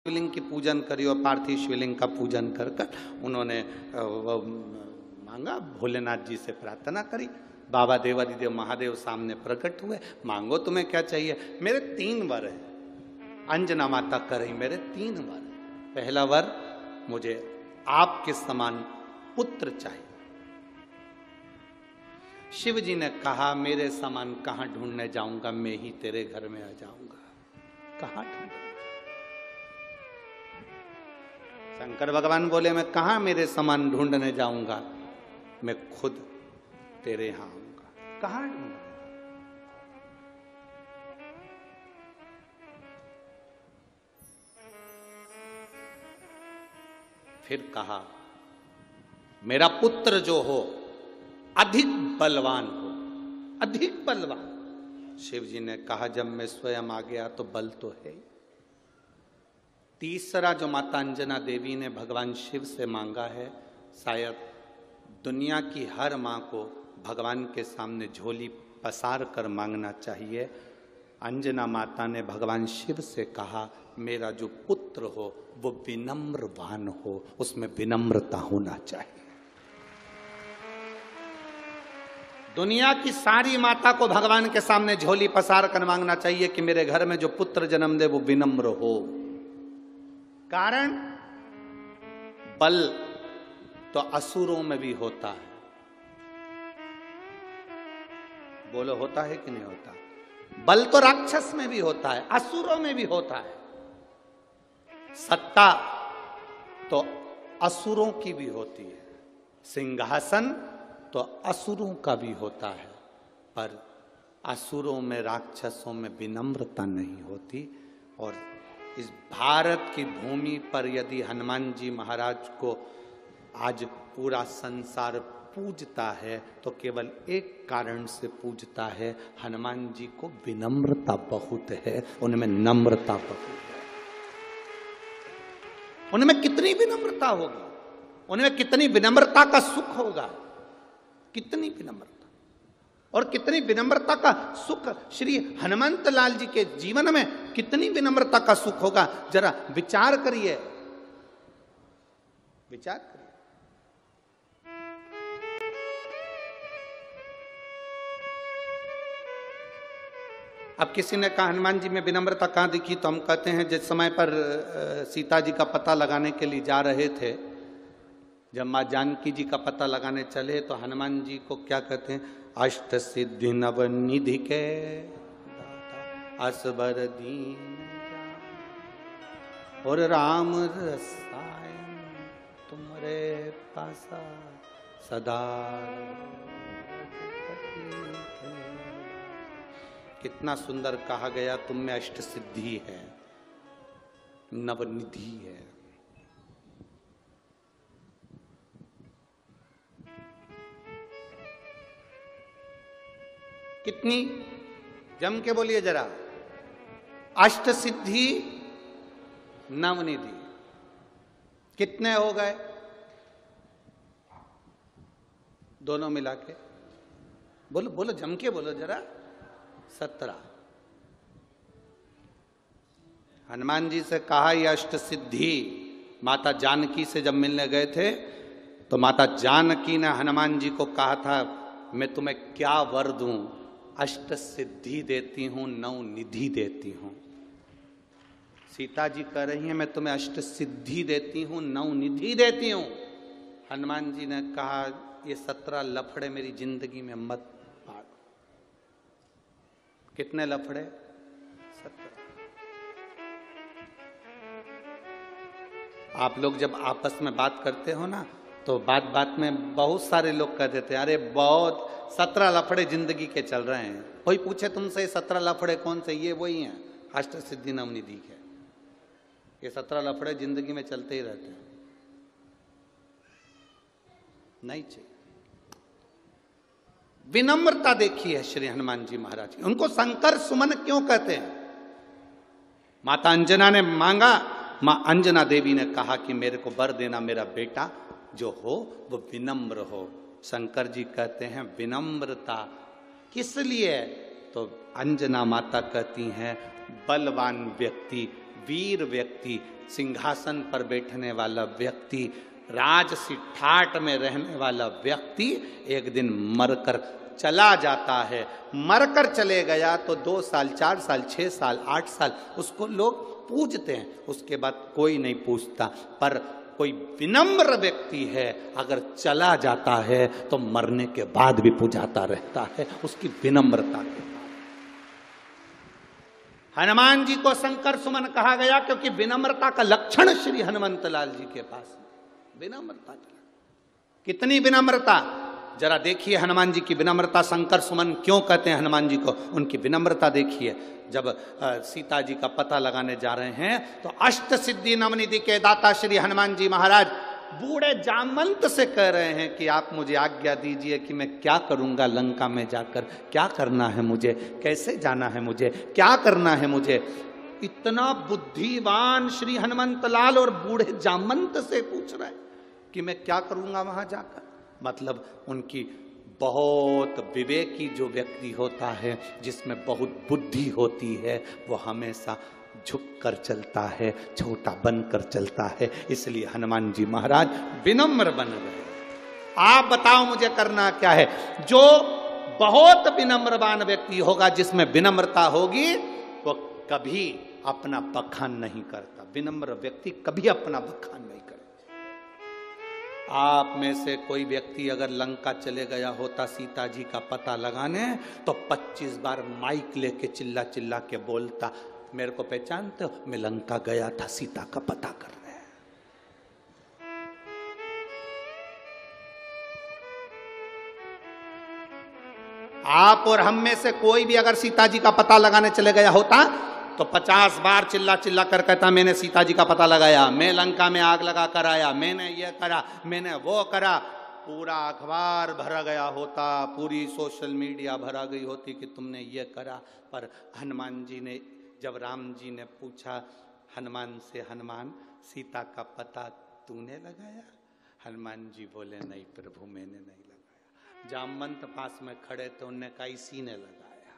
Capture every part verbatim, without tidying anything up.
शिवलिंग की पूजन करी और पार्थिव शिवलिंग का पूजन कर कर उन्होंने मांगा, भोलेनाथ जी से प्रार्थना करी। बाबा देवादिदेव महादेव सामने प्रकट हुए, मांगो तुम्हें क्या चाहिए। मेरे तीन वर है, अंजना माता कर रही, मेरे तीन वर है। पहला वर, मुझे आपके समान पुत्र चाहिए। शिव जी ने कहा, मेरे समान कहां ढूंढने जाऊंगा, मैं ही तेरे घर में आ जाऊंगा। कहां ढूंढूंगा? शंकर भगवान बोले, मैं कहां मेरे समान ढूंढने जाऊंगा, मैं खुद तेरे यहां आऊंगा। कहां ढूंढूंगा? फिर कहा, मेरा पुत्र जो हो अधिक बलवान हो, अधिक बलवान। शिव जी ने कहा, जब मैं स्वयं आ गया तो बल तो है। तीसरा जो माता अंजना देवी ने भगवान शिव से मांगा है, शायद दुनिया की हर मां को भगवान के सामने झोली पसार कर मांगना चाहिए। अंजना माता ने भगवान शिव से कहा, मेरा जो पुत्र हो वो विनम्रवान हो, उसमें विनम्रता होना चाहिए। दुनिया की सारी माता को भगवान के सामने झोली पसार कर मांगना चाहिए कि मेरे घर में जो पुत्र जन्म दे वो विनम्र हो। कारण बल तो असुरों में भी होता है। बोलो, होता है कि नहीं होता? बल तो राक्षस में भी होता है, असुरों में भी होता है। सत्ता तो असुरों की भी होती है, सिंहासन तो असुरों का भी होता है, पर असुरों में, राक्षसों में विनम्रता नहीं होती। और इस भारत की भूमि पर यदि हनुमान जी महाराज को आज पूरा संसार पूजता है तो केवल एक कारण से पूजता है, हनुमान जी को विनम्रता बहुत है, उनमें नम्रता बहुत है। उनमें कितनी विनम्रता होगी, उनमें कितनी विनम्रता का सुख होगा, कितनी विनम्रता और कितनी विनम्रता का सुख श्री हनुमंत लाल जी के जीवन में, कितनी विनम्रता का सुख होगा। जरा विचार करिए, विचार करिए। अब किसी ने कहा हनुमान जी में विनम्रता कहां दिखी, तो हम कहते हैं जिस समय पर सीता जी का पता लगाने के लिए जा रहे थे, जब मां जानकी जी का पता लगाने चले तो हनुमान जी को क्या कहते हैं, अष्ट सिद्धि नव निधि के असबर दीन और राम रसायन तुम्हारे पासा सदा। कितना सुंदर कहा गया, तुम में अष्ट सिद्धि है, नवनिधि है। कितनी, जम के बोलिए जरा, अष्ट सिद्धि नवनिधि कितने हो गए दोनों मिला के? बोलो बोलो, जम के बोलो जरा। सत्रह। हनुमान जी से कहा ये अष्ट सिद्धि। माता जानकी से जब मिलने गए थे तो माता जानकी ने हनुमान जी को कहा था, मैं तुम्हें क्या वर दूं, अष्ट सिद्धि देती हूं, नौ निधि देती हूं। सीता जी कह रही हैं, मैं तुम्हें अष्ट सिद्धि देती हूं, नौ निधि देती हूं। हनुमान जी ने कहा, ये सत्रह लफड़े मेरी जिंदगी में मत पाड़ो। कितने लफड़े? सत्रह। आप लोग जब आपस में बात करते हो ना, तो बात बात में बहुत सारे लोग कह देते हैं, अरे बहुत सत्रह लफड़े जिंदगी के चल रहे हैं। कोई पूछे तुमसे सत्रह लफड़े कौन से, ये वही हैं, अष्ट सिद्धि नवनिधि के। ये सत्रह लफड़े जिंदगी में चलते ही रहते हैं, नहीं चाहिए। विनम्रता देखी है श्री हनुमान जी महाराज की। उनको शंकर सुमन क्यों कहते हैं? माता अंजना ने मांगा, मां अंजना देवी ने कहा कि मेरे को वर देना, मेरा बेटा जो हो वो विनम्र हो। शंकर जी कहते हैं विनम्रता किस लिए? तो अंजना माता कहती हैं, बलवान व्यक्ति वीर व्यक्ति, सिंहासन पर बैठने वाला व्यक्ति, राजसी ठाट में रहने वाला व्यक्ति एक दिन मरकर चला जाता है। मरकर चले गया तो दो साल, चार साल, छह साल, आठ साल उसको लोग पूजते हैं, उसके बाद कोई नहीं पूछता। पर कोई विनम्र व्यक्ति है, अगर चला जाता है तो मरने के बाद भी पूजाता रहता है, उसकी विनम्रता के बाद। हनुमान जी को शंकर सुमन कहा गया क्योंकि विनम्रता का लक्षण श्री हनुमंत लाल जी के पास विनम्रता की। कितनी विनम्रता, जरा देखिए हनुमान जी की विनम्रता। शंकर सुमन क्यों कहते हैं हनुमान जी को, उनकी विनम्रता देखिए। जब सीता जी का पता लगाने जा रहे हैं तो अष्ट सिद्धि नवनिधि के दाता श्री हनुमान जी महाराज बूढ़े जामवंत से कह रहे हैं कि आप मुझे आज्ञा दीजिए कि मैं क्या करूंगा लंका में जाकर, क्या करना है मुझे, कैसे जाना है मुझे, क्या करना है मुझे। इतना बुद्धिमान श्री हनुमंत लाल और बूढ़े जामवंत से पूछ रहे हैं कि मैं क्या करूंगा वहां जाकर। मतलब उनकी बहुत विवेकी जो व्यक्ति होता है, जिसमें बहुत बुद्धि होती है, वो हमेशा झुक कर चलता है, छोटा बनकर चलता है। इसलिए हनुमान जी महाराज विनम्र बन गए। आप बताओ मुझे करना क्या है। जो बहुत विनम्रवान व्यक्ति होगा, जिसमें विनम्रता होगी, वो कभी अपना बखान नहीं करता। विनम्र व्यक्ति कभी अपना बखान नहीं करता। आप में से कोई व्यक्ति अगर लंका चले गया होता सीता जी का पता लगाने, तो पच्चीस बार माइक लेके चिल्ला चिल्ला के बोलता, मेरे को पहचानते हो, मैं लंका गया था सीता का पता करने। आप और हम में से कोई भी अगर सीता जी का पता लगाने चले गया होता तो पचास बार चिल्ला चिल्ला कर कहता, मैंने सीता जी का पता लगाया, मैं लंका में आग लगा कर आया, मैंने ये करा, मैंने वो करा। पूरा अखबार भरा गया होता, पूरी सोशल मीडिया भरा गई होती कि तुमने ये करा। पर हनुमान जी ने, जब राम जी ने पूछा हनुमान से, हनुमान सीता का पता तूने लगाया? हनुमान जी बोले, नहीं प्रभु मैंने नहीं लगाया। जामवंत पास में खड़े तो उनने कहा, इसी ने लगाया।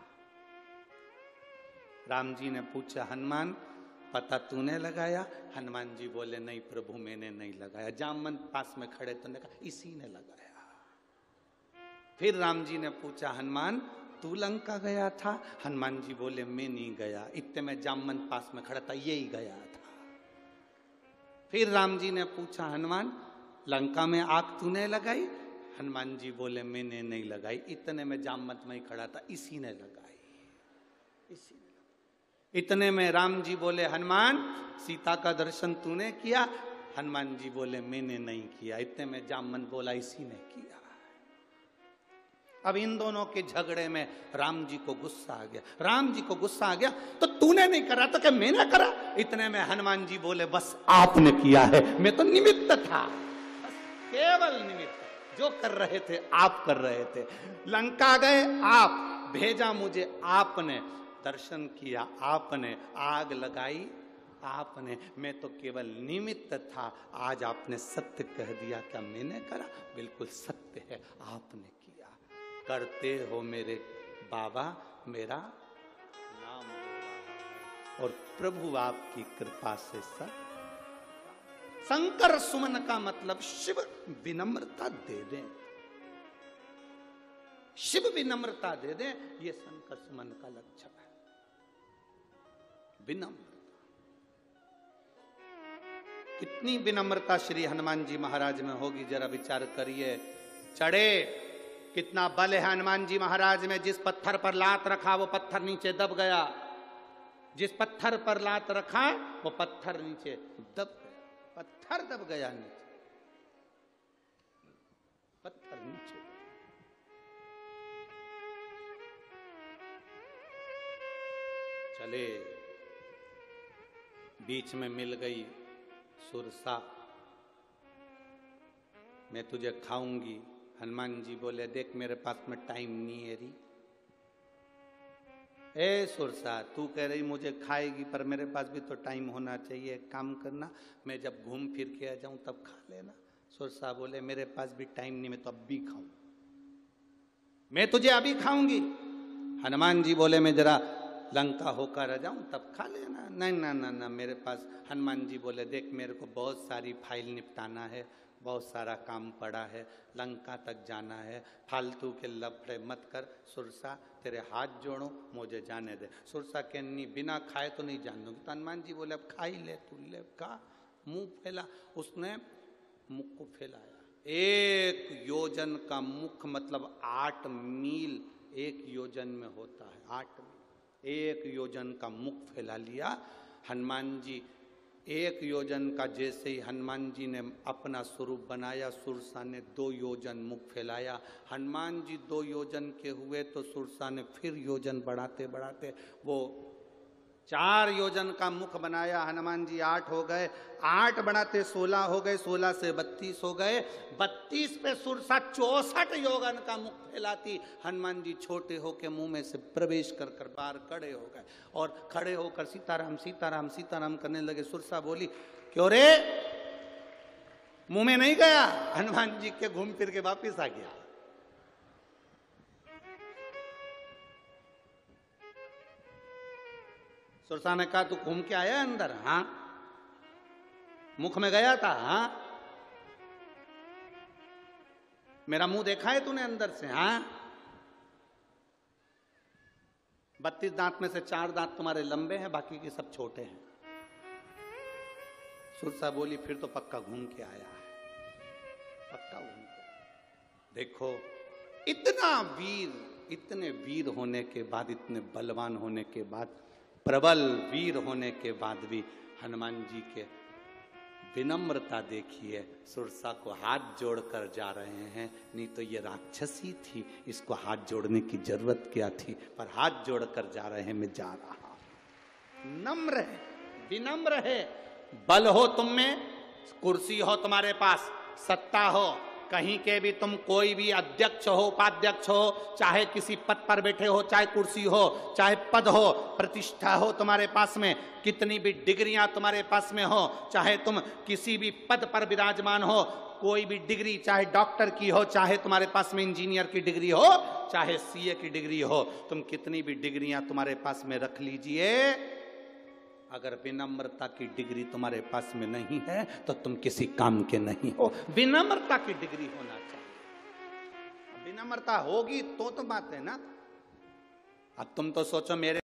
राम जी ने पूछा, हनुमान पता तूने लगाया? हनुमान जी बोले, नहीं प्रभु मैंने नहीं लगाया। जामवंत पास में खड़े तो उन्होंने कहा, इसी ने लगाया। फिर राम जी ने पूछा, हनुमान तू लंका गया था? हनुमान जी बोले, मैं नहीं गया। इतने में जामवंत पास में खड़ा था, ये ही गया था। फिर राम जी ने पूछा, हनुमान लंका में आग तूने लगाई? हनुमान जी बोले, मैंने नहीं लगाई। इतने में जामवंत में ही खड़ा था, इसी ने लगाई, इसी ने। इतने में राम जी बोले, हनुमान सीता का दर्शन तूने किया? हनुमान जी बोले, मैंने नहीं किया। इतने में जामवंत बोला, इसी ने किया। अब इन दोनों के झगड़े में राम जी को गुस्सा आ गया। राम जी को गुस्सा आ गया, तो तूने नहीं करा तो क्या मैंने करा? इतने में हनुमान जी बोले, बस आपने किया है, मैं तो निमित्त था, बस केवल निमित्त। जो कर रहे थे आप कर रहे थे। लंका गए आप, भेजा मुझे आपने, दर्शन किया आपने, आग लगाई आपने, मैं तो केवल निमित्त था। आज आपने सत्य कह दिया, क्या मैंने करा? बिल्कुल सत्य है, आपने किया। करते हो मेरे बाबा, मेरा नाम हो रहा है, और प्रभु आपकी कृपा से सब। शंकर सुमन का मतलब शिव विनम्रता दे दें, शिव विनम्रता दे दें, ये शंकर सुमन का लक्षण है। विनम्रता, कितनी विनम्रता श्री हनुमान जी महाराज में होगी, जरा विचार करिए। चढ़े, कितना बल है हनुमान जी महाराज में। जिस पत्थर पर लात रखा वो पत्थर नीचे दब गया, जिस पत्थर पर लात रखा वो पत्थर नीचे दब गया, पत्थर दब गया नीचे, पत्थर नीचे। चले, बीच में मिल गई सुरसा, मैं तुझे खाऊंगी। हनुमान जी बोले, देख मेरे पास में टाइम नहीं है री। ए सुरसा, तू कह रही मुझे खाएगी, पर मेरे पास भी तो टाइम होना चाहिए। काम करना, मैं जब घूम फिर के आ जाऊं तब खा लेना। सुरसा बोले, मेरे पास भी टाइम नहीं, मैं तो अब भी खाऊं, मैं तुझे अभी खाऊंगी। हनुमान जी बोले, मैं जरा लंका होकर आ जाऊं तब खा लेना। नहीं ना ना ना, मेरे पास हनुमान जी बोले देख मेरे को बहुत सारी फाइल निपटाना है, बहुत सारा काम पड़ा है, लंका तक जाना है, फालतू के लफड़े मत कर सुरसा, तेरे हाथ जोड़ो मुझे जाने दे। सुरसा के नहीं बिना खाए तो नहीं जान दूंगी। तो हनुमान जी बोले अब खा ही ले, तू ले खा। मुंह फैला, उसने मुख को फैलाया। एक योजन का मुख मतलब आठ मील एक योजन में होता है, आठ मील एक योजन का मुख फैला लिया हनुमान जी। एक योजन का जैसे ही हनुमान जी ने अपना स्वरूप बनाया, सुरसा ने दो योजन मुख फैलाया। हनुमान जी दो योजन के हुए तो सुरसा ने फिर योजन बढ़ाते बढ़ाते वो चार योजन का मुख बनाया। हनुमान जी आठ हो गए, आठ बढ़ाते सोलह हो गए, सोलह से बत्तीस हो गए, बत्तीस पे सुरसा चौसठ योजन का मुख फैलाती। हनुमान जी छोटे होके मुंह में से प्रवेश कर कर बाहर खड़े हो गए और खड़े होकर सीताराम सीताराम सीताराम करने लगे। सुरसा बोली क्यों रे, मुंह में नहीं गया? हनुमान जी के घूम फिर के वापिस आ गया। सुरसा ने कहा तू घूम के आया अंदर? हाँ। मुख में गया था? हाँ। मेरा मुंह देखा है तूने अंदर से? हाँ। बत्तीस दांत में से चार दांत तुम्हारे लंबे हैं, बाकी के सब छोटे हैं। सुरसा बोली फिर तो पक्का घूम के आया है, पक्का घूम के। देखो इतना वीर, इतने वीर होने के बाद, इतने बलवान होने के बाद, प्रबल वीर होने के बाद भी हनुमान जी के विनम्रता देखिए। सुरसा को हाथ जोड़कर जा रहे हैं, नहीं तो ये राक्षसी थी, इसको हाथ जोड़ने की जरूरत क्या थी, पर हाथ जोड़कर जा रहे हैं, मैं जा रहा। नम्र है, विनम्र है। बल हो तुम में, कुर्सी हो तुम्हारे पास, सत्ता हो, कहीं के भी तुम कोई भी अध्यक्ष हो, उपाध्यक्ष हो, चाहे किसी पद पर बैठे हो, चाहे कुर्सी हो, चाहे पद हो, प्रतिष्ठा हो तुम्हारे पास में, कितनी भी डिग्रियां तुम्हारे पास में हो, चाहे तुम किसी भी पद पर विराजमान हो, कोई भी डिग्री, चाहे डॉक्टर की हो, चाहे तुम्हारे पास में इंजीनियर की डिग्री हो, चाहे सीए की डिग्री हो, तुम कितनी भी डिग्रियां तुम्हारे पास में रख लीजिए, अगर विनम्रता की डिग्री तुम्हारे पास में नहीं है तो तुम किसी काम के नहीं हो। विनम्रता की डिग्री होना चाहिए। विनम्रता होगी तो तो बात है ना। अब तुम तो सोचो मेरे